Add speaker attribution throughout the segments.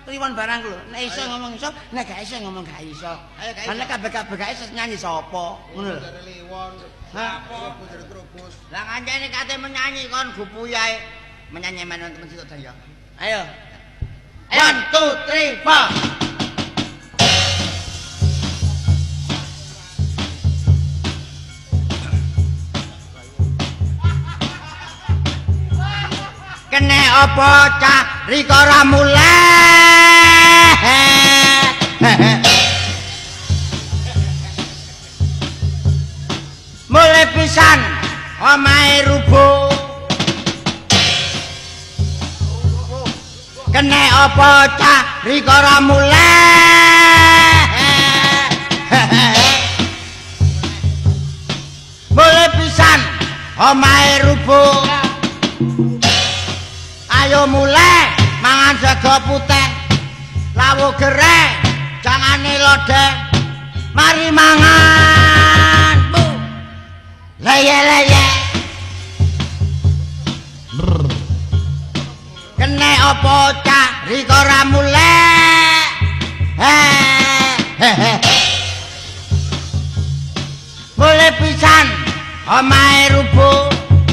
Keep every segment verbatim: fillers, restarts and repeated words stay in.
Speaker 1: kliwon barang lho. Nek iso ngomong iso, nek gak iso ngomong gak iso.
Speaker 2: Ayo gak iso.
Speaker 1: Karena kabeh-kabeh gak iso nyanyi sapa? Ngono lho.
Speaker 2: Dari liwon.
Speaker 1: Hah?
Speaker 2: Apa? Dari kerubus.
Speaker 1: Lah kancane kate menyanyi kon gupu yae. Menyanyi men temen situ ya. Ayo. One, two, three, four. Kene apa cah riko ra muleh. Mulai pisan omahe rubuh. Kene apa cah riko ra muleh. Mulai pisan omahe rubuh. Ayo mulai mangan sego putih lawuh gereh jangane lodeh mari mangan bu leye-leye kene apa cah riko ra muleh mulai pisan omahe rubuh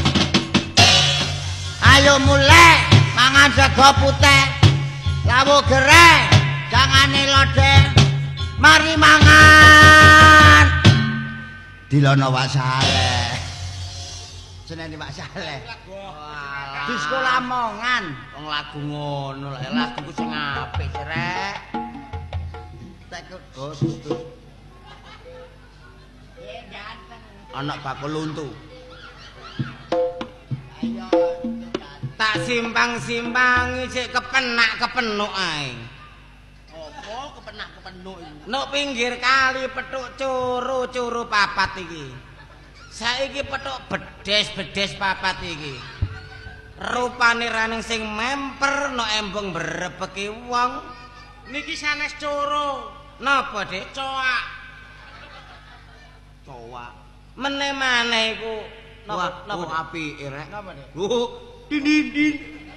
Speaker 1: ayo mulai mangan sego putih lawuh gereh jangane lodeh mari mangan dilono Pak Saleh jenenge Pak Saleh disko Lamongan wong lagu ngono lho lagu ku sing apik rek tak Gus anak bakul untu ayo tak simpang-simpangi sik kepenak-kepenuk ae. Apa kepenak-kepenuk iki? Nuk pinggir kali petuk curu-curu papat iki. Saiki petuk bedes-bedes papat iki. Rupane raning sing memper nok embung brebeki wong. Niki sanes curu. Napa, Dik? Coak. Coak. Meneh-meneh iku napa napa apike rek? Napa, Dik? Din-din.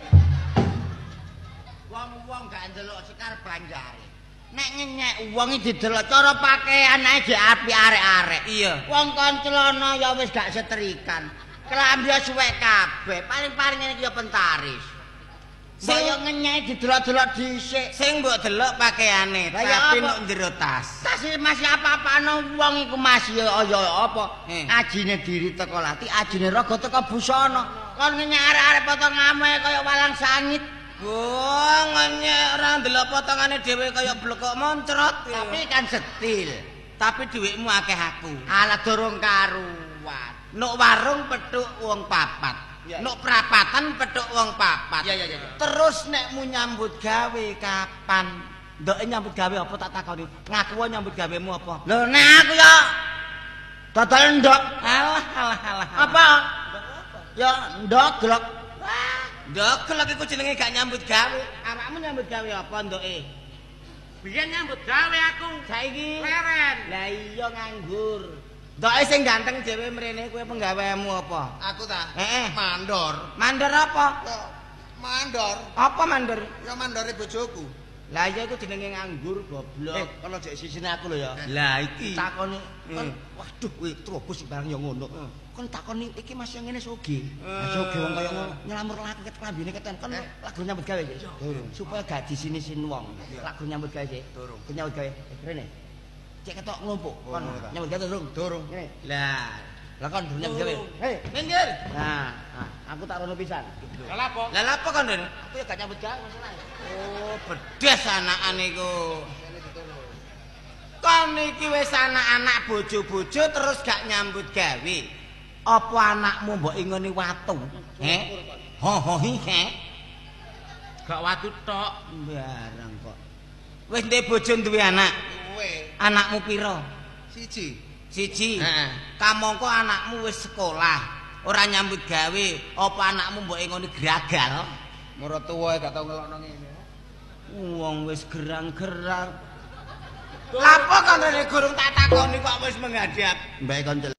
Speaker 1: Wong-wong gak ndelok sekar banjare. Nek nyenyek wong iki didelok cara pakaiane dhek apik arek-arek. Iya. Wong kon celana ya wis gak setrikan. Klambi suwek kabeh. Paling-paling ngene iki ya pentaris. Sing yo ngenyek didelok-delok dhisik. Sing mbok delok pakaiane, tapi nek njero tas. Tas masih apa-apane wong iku masih ya apa? Ajine diri teko lati, ajine raga teko busana. Kon ngenyek arek-arek potonganmu kaya walang sangit. Oh, ngenyek ora ndelok potongane dhewe kaya blekok moncrot. Tapi kan setil. Tapi dhuwitmu akeh aku. Alah durung karuan. Nuk warung petuk wong papat. Nuk prapatan petuk wong papat. Ya, ya, ya. Terus nekmu nyambut gawe kapan? Ndoke nyambut gawe apa tak takoni? Ngaku nyambut gawemu apa? Lho nek aku ya dodol ndok. Alah alah alah. Apa? Ya ndoglok. Wah, ndoglok iku jenenge gak nyambut gawe. Awakmu nyambut gawe apa ndoke? Biyen nyambut gawe aku. Saiki leren. Lah iya nganggur. Ndoke sing ganteng dhewe mrene kowe penggawemu apa? Aku ta? Heeh. Mandor. Mandor apa? Mandor. Apa mandor? Ya mandore bojoku. Lah iya iku jenenge nganggur goblok. Eh, kono jek sisine aku lho ya. Lah iki takoni kon waduh kowe trobos barang ya ngono. Kon takoni iki Mas yang ngene soge. Soge wong kaya ngono nylamur laki ket klambine keten kon lagu nyambut gawe sik. Supaya gak disini-sin wong. Lagu nyambut gawe sik. Durung. Nyambut gawe. Rene. Cek ketok nglumpuk kon nyambut gawe durung. Durung. Ngene. Lah, lah kon durung nyambut gawe. Hei, minggir. Nah, aku tak rono pisan. Lah lapo? Lah lapo kon Rene? Aku ya gak nyambut gawe masalah. Oh, bedes anakane iku. Kon iki wis anak-anak bojo-bojo terus gak nyambut gawe. Apa anakmu mbok ingoni watu? Heh. Ho ho he. Gak watu tok, barang kok. Wis ndek bojo duwe anak. Duwe. Anakmu pira? Siji. Siji. Heeh. Kamangka anakmu wis sekolah, ora nyambut gawe, apa anakmu mbok ingoni gragal? Maratuwae gak tau ngelokno ngene. Wong wis gerang-gerang. Lapo kon rene gurung tak takoni kok wis menghadap. Mbak kon